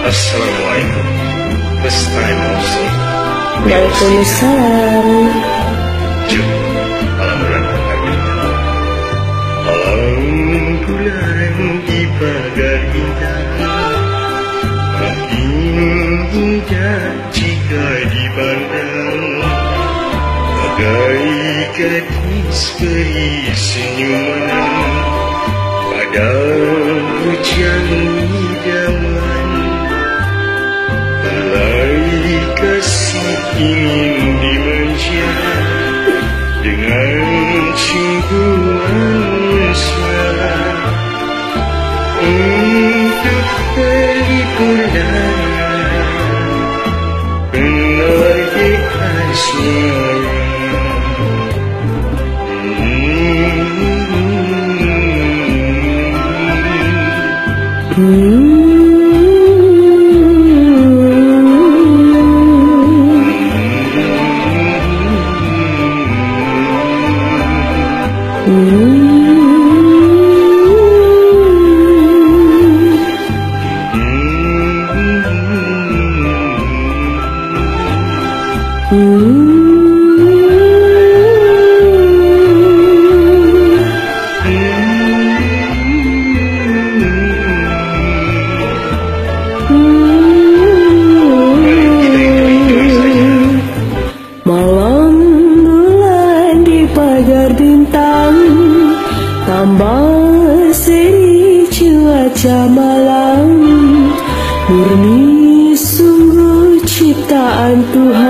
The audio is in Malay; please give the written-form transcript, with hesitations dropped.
Assalamualaikum. First time also. Waalaikumsalam. Malam bulan malam bulan dipagar bintang, makin indah jika dipandang, bagai gadis beri senyuman pada hujan idaman. Alai kasih ingin dimanja dengan cumbuan mesra, untuk pelipurna benar di asmara. Malam bulan dipagar bintang, tambah seri cuaca malam, murni sungguh ciptaan Tuhan.